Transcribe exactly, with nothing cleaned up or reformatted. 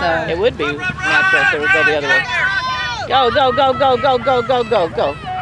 It would be natural if they would go the other way. Go, go, go, go, go, go, go, go, go.